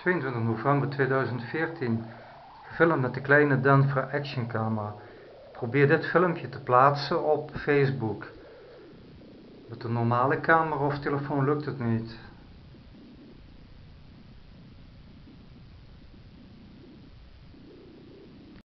22 november 2014, gefilmd met de kleine Denver Action Camera. Ik probeer dit filmpje te plaatsen op Facebook. Met de normale camera of telefoon lukt het niet.